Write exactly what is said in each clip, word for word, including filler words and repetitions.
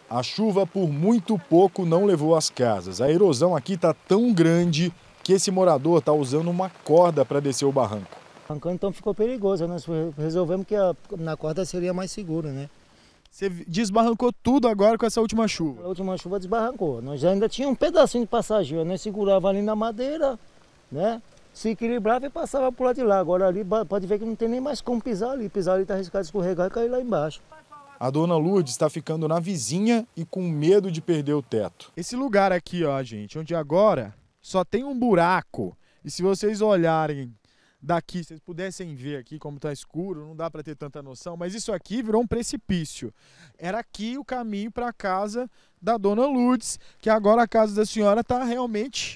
A chuva por muito pouco não levou as casas. A erosão aqui está tão grande que esse morador está usando uma corda para descer o barranco. Então ficou perigoso, nós resolvemos que a, na corda seria mais seguro, né? Você desbarrancou tudo agora com essa última chuva? A última chuva desbarrancou. Nós ainda tínhamos um pedacinho de passageiro, nós segurava ali na madeira, né? Se equilibrava e passava por lá de lá. Agora ali pode ver que não tem nem mais como pisar ali. Pisar ali está arriscado de escorregar e cair lá embaixo. A dona Lourdes está ficando na vizinha e com medo de perder o teto. Esse lugar aqui, ó, gente, onde agora só tem um buraco. E se vocês olharem daqui, se vocês pudessem ver aqui como está escuro, não dá para ter tanta noção, mas isso aqui virou um precipício. Era aqui o caminho para a casa da dona Lourdes, que agora a casa da senhora está realmente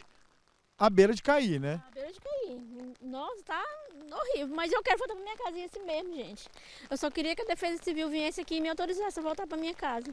à beira de cair, né? À beira de cair. Nossa, tá horrível. Mas eu quero voltar para minha casinha assim mesmo, gente. Eu só queria que a Defesa Civil viesse aqui e me autorizasse a voltar para minha casa.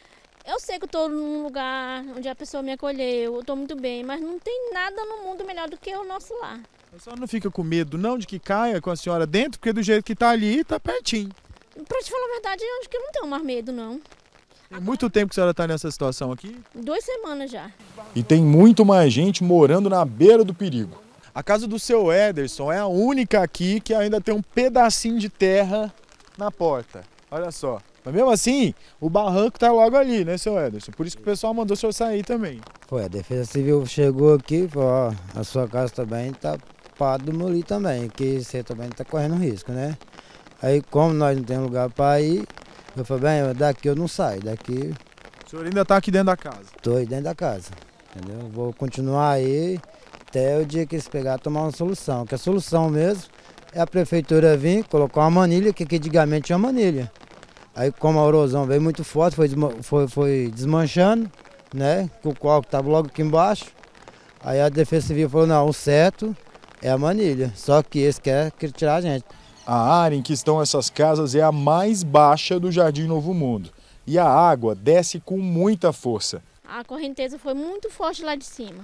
Eu sei que eu estou num lugar onde a pessoa me acolheu, eu estou muito bem, mas não tem nada no mundo melhor do que o nosso lar. A senhora não fica com medo não de que caia com a senhora dentro, porque do jeito que está ali, está pertinho. Para te falar a verdade, eu acho que eu não tenho mais medo, não. Tem muito tempo que a senhora está nessa situação aqui? Duas semanas já. E tem muito mais gente morando na beira do perigo. A casa do seu Ederson é a única aqui que ainda tem um pedacinho de terra na porta. Olha só. Mas mesmo assim, o barranco está logo ali, né, seu Ederson? Por isso que o pessoal mandou o senhor sair também. Foi, a Defesa Civil chegou aqui e falou, ó, a sua casa também está para demolir também, que você também está correndo risco, né? Aí, como nós não temos lugar para ir, eu falei, bem, daqui eu não saio, daqui... O senhor ainda está aqui dentro da casa? Estou aí dentro da casa, entendeu? Vou continuar aí até o dia que eles pegarem tomar uma solução, que a solução mesmo é a prefeitura vir, colocar uma manilha, que aqui antigamente tinha manilha. Aí, como a erosão veio muito forte, foi, foi, foi desmanchando, né? O qual estava logo aqui embaixo. Aí a Defesa Civil falou, não, o certo é a manilha, só que eles querem tirar a gente. A área em que estão essas casas é a mais baixa do Jardim Novo Mundo. E a água desce com muita força. A correnteza foi muito forte lá de cima.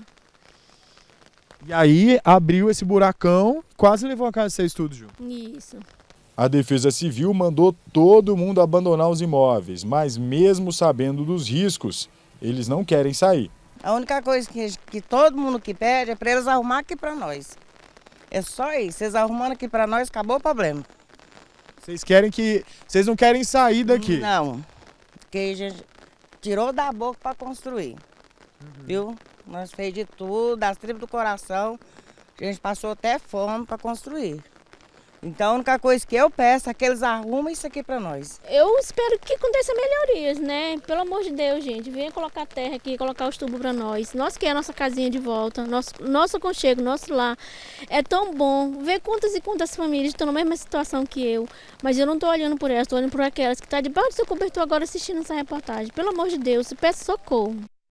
E aí abriu esse buracão, quase levou a casa de vocês tudo junto. Isso. A Defesa Civil mandou todo mundo abandonar os imóveis, mas mesmo sabendo dos riscos, eles não querem sair. A única coisa que, que todo mundo que pede é para eles arrumar aqui para nós. É só isso, vocês arrumando aqui para nós, acabou o problema. Vocês querem que... Vocês não querem sair daqui? Não, porque a gente tirou da boca para construir, uhum. Viu? Nós fez de tudo, das tribos do coração, a gente passou até fome para construir. Então a única coisa que eu peço é que eles arrumem isso aqui para nós. Eu espero que aconteça melhorias, né? Pelo amor de Deus, gente, venha colocar terra aqui, colocar os tubos para nós. Nós que é a nossa casinha de volta, nosso, nosso aconchego, nosso lar. É tão bom ver quantas e quantas famílias estão na mesma situação que eu. Mas eu não estou olhando por elas, estou olhando por aquelas que estão debaixo do seu cobertor agora assistindo essa reportagem. Pelo amor de Deus, peço socorro.